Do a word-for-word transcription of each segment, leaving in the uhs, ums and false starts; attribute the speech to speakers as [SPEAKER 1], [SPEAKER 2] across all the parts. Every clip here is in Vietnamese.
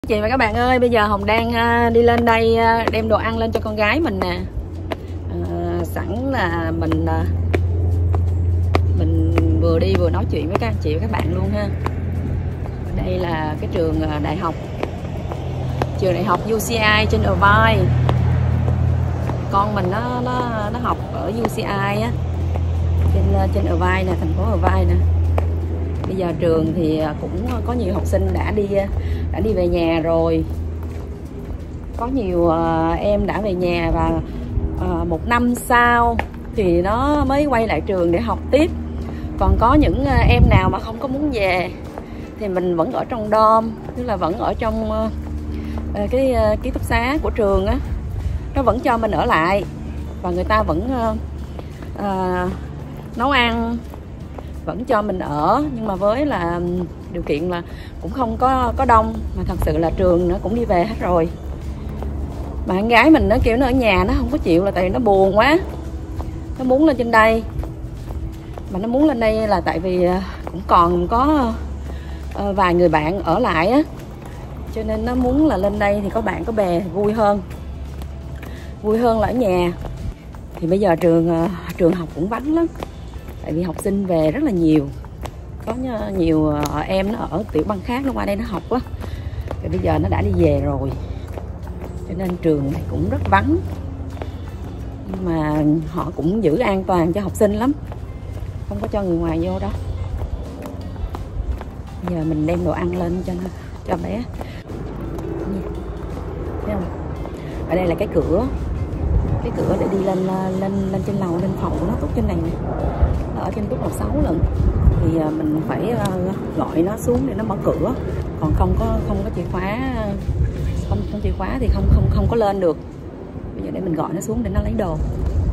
[SPEAKER 1] Chị và các bạn ơi, bây giờ Hồng đang đi lên đây đem đồ ăn lên cho con gái mình nè. À, sẵn là mình mình vừa đi vừa nói chuyện với các anh chị và các bạn luôn ha. Đây là cái trường đại học, trường đại học u xê i trên Irvine. Con mình nó nó nó học ở u xê i á, trên trên Irvine nè, thành phố Irvine nè. Bây giờ trường thì cũng có nhiều học sinh đã đi đã đi về nhà rồi. Có nhiều uh, em đã về nhà và uh, một năm sau thì nó mới quay lại trường để học tiếp. Còn có những uh, em nào mà không có muốn về thì mình vẫn ở trong dorm, tức là vẫn ở trong uh, cái uh, ký túc xá của trường á, nó vẫn cho mình ở lại và người ta vẫn uh, uh, nấu ăn, vẫn cho mình ở, nhưng mà với là điều kiện là cũng không có có đông, mà thật sự là trường nó cũng đi về hết rồi. Mà con gái mình nó kiểu nó ở nhà nó không có chịu, là tại vì nó buồn quá, nó muốn lên trên đây. Mà nó muốn lên đây là tại vì cũng còn có vài người bạn ở lại á, cho nên nó muốn là lên đây thì có bạn có bè thì vui hơn, vui hơn là ở nhà. Thì bây giờ trường trường học cũng vắng lắm, tại vì học sinh về rất là nhiều. Có nhiều em nó ở tiểu bang khác nó qua đây nó học á, rồi bây giờ nó đã đi về rồi, cho nên trường này cũng rất vắng. Nhưng mà họ cũng giữ an toàn cho học sinh lắm, không có cho người ngoài vô đâu. Bây giờ mình đem đồ ăn lên cho cho bé. Thấy không? Ở đây là cái cửa, cái cửa để đi lên lên lên trên lầu, lên phòng của nó, túc trên này nè. Nó ở trên túc lầu sáu lần, thì mình phải gọi nó xuống để nó mở cửa. Còn không có không có chìa khóa, không không chìa khóa thì không không không có lên được. Bây giờ để mình gọi nó xuống để nó lấy đồ.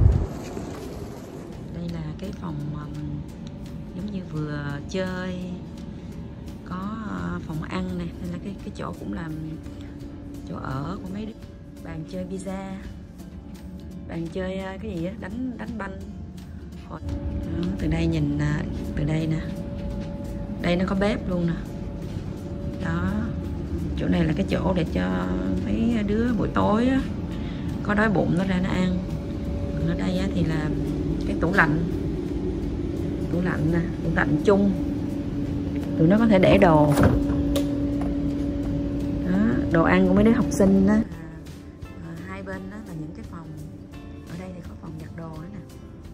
[SPEAKER 1] Đây là cái phòng um, giống như vừa chơi, có phòng ăn nè, nên là cái cái chỗ cũng làm chỗ ở của mấy đứa. Bàn chơi pizza, bàn chơi cái gì á, đánh đánh banh. Đó, từ đây nhìn từ đây nè, đây nó có bếp luôn nè. Đó, chỗ này là cái chỗ để cho mấy đứa buổi tối á, có đói bụng nó ra nó ăn. Còn ở đây á, thì là cái tủ lạnh, tủ lạnh nè, tủ lạnh chung, tụi nó có thể để đồ. Đó, đồ ăn của mấy đứa học sinh đó. À, hai bên đó là những cái phòng. Ở đây thì có phòng giặt đồ nữa nè.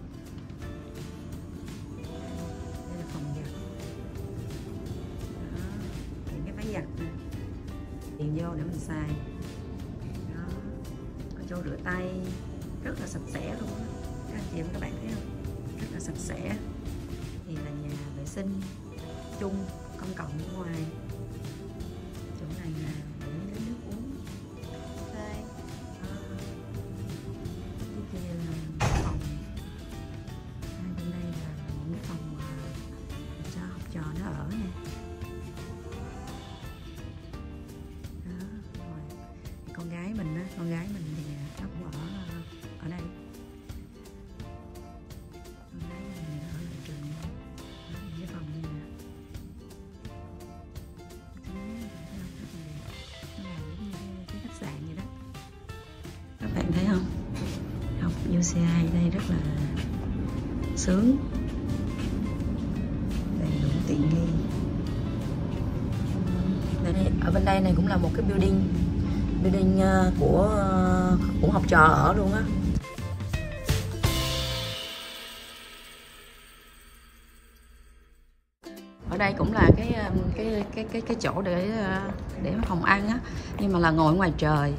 [SPEAKER 1] Đây là phòng giặt. Đó, những cái máy giặt nè, tiền vô để mình xài. Đó, có chỗ rửa tay rất là sạch sẽ luôn á. Các anh chị và các bạn thấy không? Rất là sạch sẽ. Thì là nhà vệ sinh chung công cộng ở ngoài. Chỗ này là để lấy nước uống. Đây. Đó. Cái kia là phòng. Hai bên đây là những phòng cho học trò nó ở nè. Đó. Rồi. Con gái mình á, con gái mình thì nó cũng ở ở đây. Con gái mình ở lại trường. Đó, những cái phòng này nè. Nó làm giống như cái khách sạn vậy đó. Các bạn thấy không? Học u xê i đây rất là sướng, đầy đủ tiện nghi. Đây, ở bên đây này cũng là một cái building, building của của học trò ở luôn á. Ở đây cũng là cái cái cái cái cái chỗ để để phòng ăn á, nhưng mà là ngồi ngoài trời.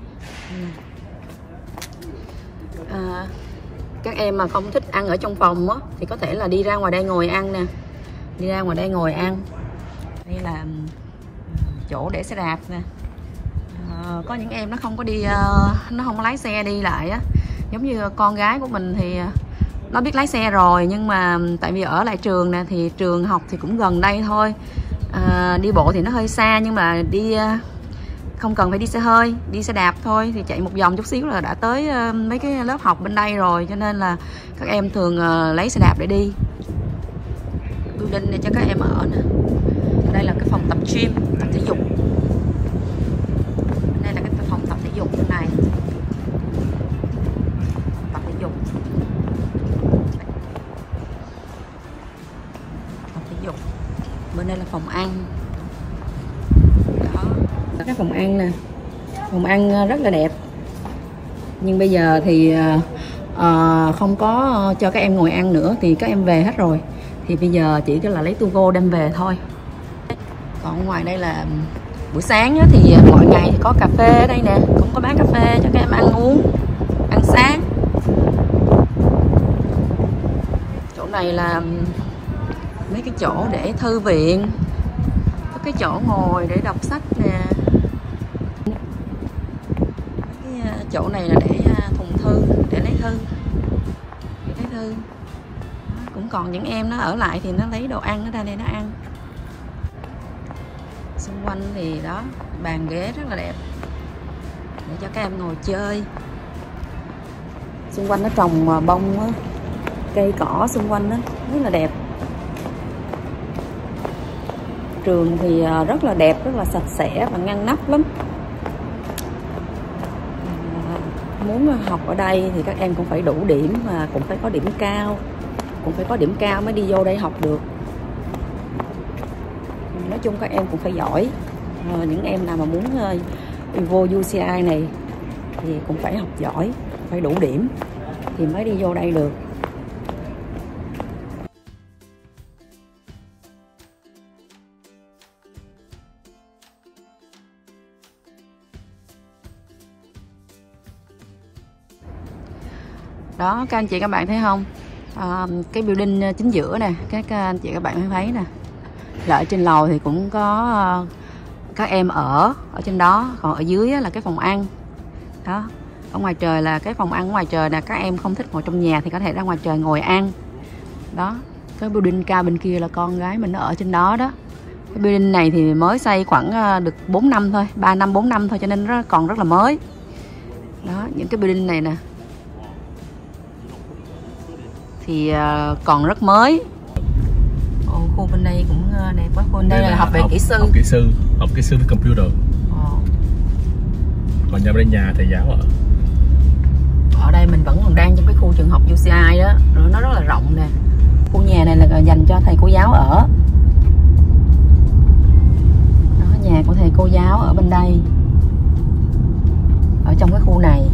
[SPEAKER 1] À, các em mà không thích ăn ở trong phòng á thì có thể là đi ra ngoài đây ngồi ăn nè, đi ra ngoài đây ngồi ăn. Đây là chỗ để xe đạp nè. À, có những em nó không có đi, nó không có lái xe đi lại á, giống như con gái của mình thì nó biết lái xe rồi, nhưng mà tại vì ở lại trường nè, thì trường học thì cũng gần đây thôi. À, đi bộ thì nó hơi xa, nhưng mà đi không cần phải đi xe hơi, đi xe đạp thôi, thì chạy một vòng chút xíu là đã tới mấy cái lớp học bên đây rồi, cho nên là các em thường lấy xe đạp để đi. Building này cho các em ở nè. Đây là cái phòng tập gym, tập thể dục. ăn. Đó, cái phòng ăn nè, phòng ăn rất là đẹp. Nhưng bây giờ thì uh, không có cho các em ngồi ăn nữa, thì các em về hết rồi. Thì bây giờ chỉ là lấy tour go đem về thôi. Còn ngoài đây là buổi sáng á, thì mọi ngày thì có cà phê ở đây nè, cũng có bán cà phê cho các em ăn uống, ăn sáng. Chỗ này là mấy cái chỗ để thư viện, có cái chỗ ngồi để đọc sách nè. Cái chỗ này là để thùng thư, để lấy thư, để lấy thư. Cũng còn những em nó ở lại thì nó lấy đồ ăn ở đây để nó ăn. Xung quanh thì đó, bàn ghế rất là đẹp để cho các em ngồi chơi. Xung quanh nó trồng bông á, cây cỏ xung quanh đó rất là đẹp. Trường thì rất là đẹp, rất là sạch sẽ và ngăn nắp lắm. Muốn học ở đây thì các em cũng phải đủ điểm và cũng phải có điểm cao, cũng phải có điểm cao mới đi vô đây học được. Nói chung các em cũng phải giỏi. À, những em nào mà muốn uh, vô u xê i này thì cũng phải học giỏi, phải đủ điểm thì mới đi vô đây được. Đó, các anh chị các bạn thấy không? À, cái building chính giữa nè, các anh chị các bạn thấy nè. Lại trên lầu thì cũng có các em ở ở trên đó, còn ở dưới là cái phòng ăn. Đó, ở ngoài trời là cái phòng ăn ngoài trời nè, các em không thích ngồi trong nhà thì có thể ra ngoài trời ngồi ăn. Đó, cái building cao bên kia là con gái mình nó ở trên đó đó. Cái building này thì mới xây khoảng được bốn năm thôi, ba năm bốn năm thôi, cho nên nó còn rất là mới. Đó, những cái building này nè thì còn rất mới. Ồ, khu bên đây cũng đẹp quá. Khu bên đây, đây là, là học về kỹ sư.
[SPEAKER 2] Học kỹ sư, học kỹ sư với computer. Ồ. Còn nhà bên nhà thầy giáo ở.
[SPEAKER 1] Ở đây mình vẫn còn đang trong cái khu trường học u xê i đó, nó rất là rộng nè. Khu nhà này là dành cho thầy cô giáo ở. Đó, nhà của thầy cô giáo ở bên đây, ở trong cái khu này.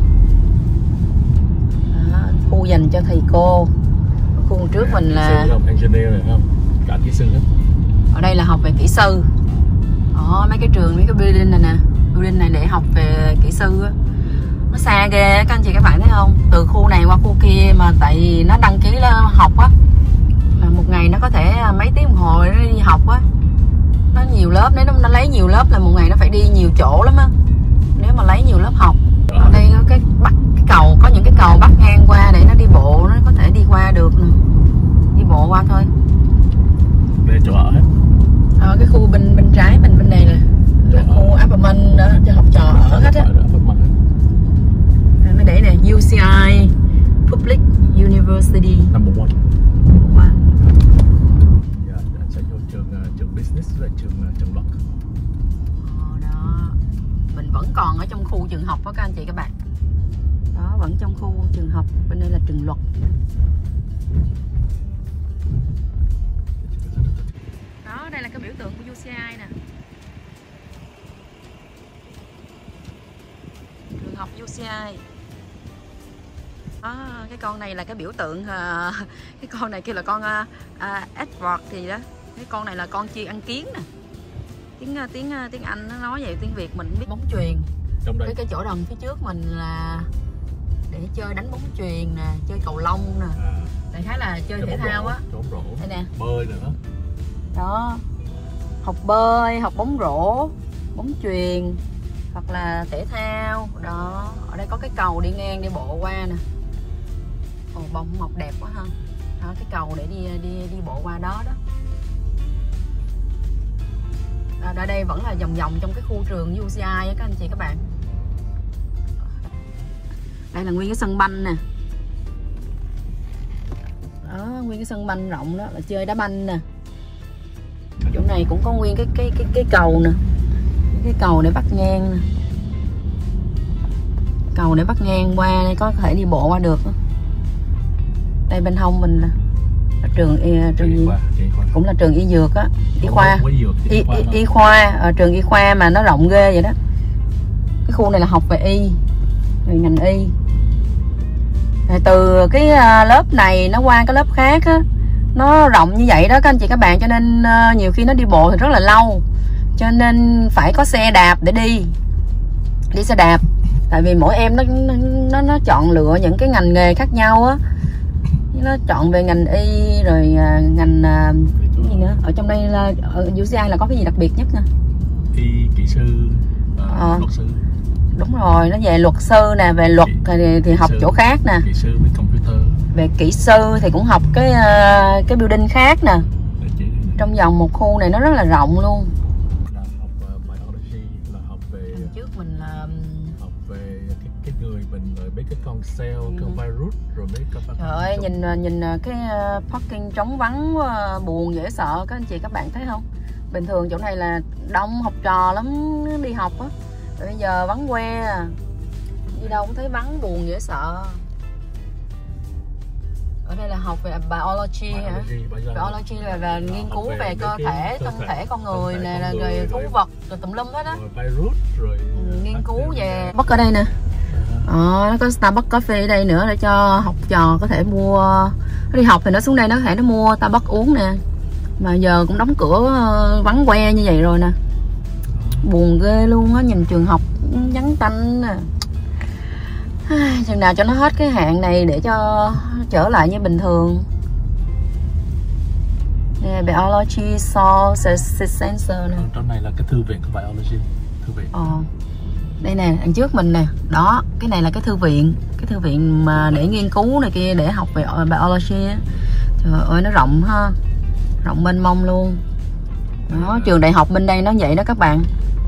[SPEAKER 1] Đó, khu dành cho thầy cô. Khu trước mình là
[SPEAKER 2] engineer này không? Cả kỹ sư hết.
[SPEAKER 1] Ở đây là học về kỹ sư. Đó, mấy cái trường, mấy cái building này nè, building này để học về kỹ sư á. Nó xa ghê các anh chị các bạn thấy không? Từ khu này qua khu kia mà tại vì nó đăng ký là học á, là một ngày nó có thể mấy tiếng đồng hồ nó đi học á. Nó nhiều lớp, nếu nó lấy nhiều lớp là một ngày nó phải đi nhiều chỗ lắm á. Nếu mà lấy nhiều lớp học. Ở đây có cái bắt cái cầu, có những cái cầu bắt ngang qua để nó đi bộ, nó có thể đi qua được nè. Đi bộ qua thôi.
[SPEAKER 2] Đây chỗ ở hết.
[SPEAKER 1] Ở cái khu bên bên trái bên bên này nè, là khu apartment đó cho học trò ở hết á. Mới để nè, u xê i Public University
[SPEAKER 2] number one.
[SPEAKER 1] Wow.
[SPEAKER 2] Dạ, anh sẽ vô trường trường business và trường trường luật.
[SPEAKER 1] Ờ, đó. Mình vẫn còn ở trong khu trường học đó các anh chị các bạn. Đó, vẫn trong khu trường học, bên đây là trường luật. Đó, đây là cái biểu tượng của u xê i nè. Trường học u xê i. Đó, cái con này là cái biểu tượng, uh, cái con này kia là con uh, uh, Edward thì đó. Cái con này là con chiên ăn kiến nè. Tiếng uh, tiếng uh, tiếng Anh nó nói vậy, tiếng Việt mình biết bóng chuyền.
[SPEAKER 2] Trong đây.
[SPEAKER 1] Cái cái chỗ đằng phía trước mình là để chơi đánh bóng chuyền nè, chơi cầu lông nè. À. Đại khái là chơi thể thao á. Đây nè.
[SPEAKER 2] Bơi nữa.
[SPEAKER 1] Đó. Học bơi, học bóng rổ, bóng chuyền hoặc là thể thao. Đó, ở đây có cái cầu đi ngang đi bộ qua nè. Ồ, bông mọc đẹp quá ha. Đó, cái cầu để đi đi đi bộ qua đó đó. À, ở đây vẫn là vòng vòng trong cái khu trường u xê i á các anh chị các bạn. Đây là nguyên cái sân banh nè. Đó, nguyên cái sân banh rộng đó là chơi đá banh nè. Chỗ này cũng có nguyên cái cái cái cái cầu nè. Cái cầu để bắt ngang nè. Cầu để bắt ngang qua đây, có thể đi bộ qua được. Đây bên hông mình là trường trường gì?
[SPEAKER 2] Qua, qua.
[SPEAKER 1] cũng là trường y dược á, y khoa,
[SPEAKER 2] Ủa, dược,
[SPEAKER 1] y,
[SPEAKER 2] y, khoa
[SPEAKER 1] y, y khoa, ở trường y khoa mà nó rộng ghê vậy đó. Cái khu này là học về y, về ngành y. Rồi từ cái lớp này nó qua cái lớp khác á, nó rộng như vậy đó các anh chị các bạn, cho nên uh, nhiều khi nó đi bộ thì rất là lâu, cho nên phải có xe đạp để đi đi xe đạp. Tại vì mỗi em nó nó nó chọn lựa những cái ngành nghề khác nhau á, nó chọn về ngành y rồi uh, ngành uh, cái gì nữa. Ở trong đây là ở u xê i là có cái gì đặc biệt nhất nè?
[SPEAKER 2] Y, kỹ sư, uh,
[SPEAKER 1] ờ.
[SPEAKER 2] luật sư.
[SPEAKER 1] Đúng rồi, nó về luật sư nè, về luật
[SPEAKER 2] Kỹ,
[SPEAKER 1] thì, thì học
[SPEAKER 2] sư,
[SPEAKER 1] chỗ khác nè.
[SPEAKER 2] Kỹ sư với computer.
[SPEAKER 1] Về kỹ sư thì cũng học cái uh, cái building khác nè. Trong vòng một khu này nó rất là rộng luôn.
[SPEAKER 2] Là học uh, biology, là học về
[SPEAKER 1] Lần trước mình là
[SPEAKER 2] học về cái, cái người mình, rồi mấy cái con cell, ừ. con virus, rồi mấy cái
[SPEAKER 1] trời ơi, nhìn nhìn cái parking trống vắng buồn dễ sợ các anh chị các bạn thấy không? Bình thường chỗ này là đông học trò lắm đi học á, bây giờ vắng que à. Đi đâu cũng thấy vắng buồn dễ sợ. Ở đây là học về biology hả? Biology là, là nghiên cứu về, về cơ thể, thân thể con người nè, là rồi thú vật, rồi tùm lum hết á.
[SPEAKER 2] Virus, rồi
[SPEAKER 1] ừ, nghiên cứu về Starbucks ở đây nè. Ờ, nó có Starbucks coffee ở đây nữa để cho học trò có thể mua. Nó đi học thì nó xuống đây nó có thể nó mua Starbucks uống nè. Mà giờ cũng đóng cửa vắng que như vậy rồi nè. Buồn ghê luôn á, nhìn trường học vắng tanh nè. Chừng nào cho nó hết cái hạn này để cho trở lại như bình thường. Nè, biology source sensor nè.
[SPEAKER 2] Trong này là cái thư viện của biology, thư viện.
[SPEAKER 1] Ờ. Đây nè, đằng trước mình nè. Đó, cái này là cái thư viện, cái thư viện mà để nghiên cứu này kia, để học về biology á. Trời ơi nó rộng ha. Rộng mênh mông luôn. Đó, trường đại học bên đây nó vậy đó các bạn.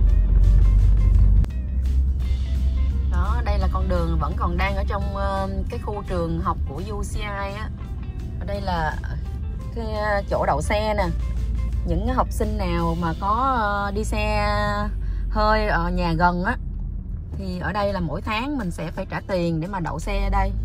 [SPEAKER 1] Đó, đây là con đường vẫn còn đang ở trong uh, cái khu trường học của u xê i á. Ở đây là cái uh, chỗ đậu xe nè. Những học sinh nào mà có uh, đi xe hơi ở nhà gần á, thì ở đây là mỗi tháng mình sẽ phải trả tiền để mà đậu xe ở đây.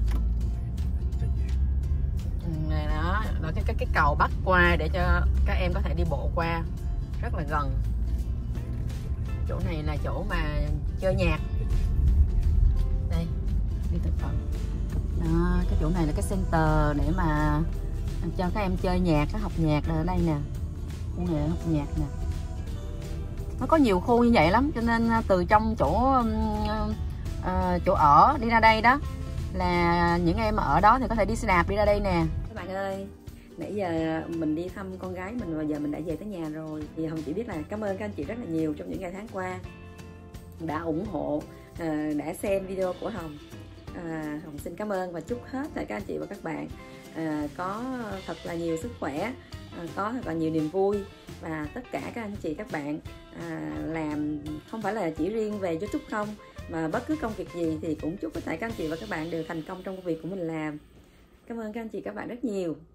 [SPEAKER 1] Này đó, là cái, cái cái cầu bắc qua để cho các em có thể đi bộ qua, rất là gần. Chỗ này là chỗ mà chơi nhạc. Đây, đi từ phần. Đó, cái chỗ này là cái center để mà cho các em chơi nhạc, học nhạc ở đây nè. Khu này học nhạc nè. Nó có nhiều khu như vậy lắm, cho nên từ trong chỗ uh, chỗ ở đi ra đây đó, là những em ở đó thì có thể đi xe đạp đi ra đây nè. Các bạn ơi, nãy giờ mình đi thăm con gái mình và giờ mình đã về tới nhà rồi. Thì Hồng chỉ biết là cảm ơn các anh chị rất là nhiều trong những ngày tháng qua đã ủng hộ, đã xem video của Hồng. À, Hồng xin cảm ơn và chúc hết tất cả các anh chị và các bạn à, có thật là nhiều sức khỏe, à, có thật là nhiều niềm vui, và tất cả các anh chị các bạn à, làm không phải là chỉ riêng về YouTube không, mà bất cứ công việc gì thì cũng chúc tất cả các anh chị và các bạn đều thành công trong công việc của mình làm. Cảm ơn các anh chị các bạn rất nhiều.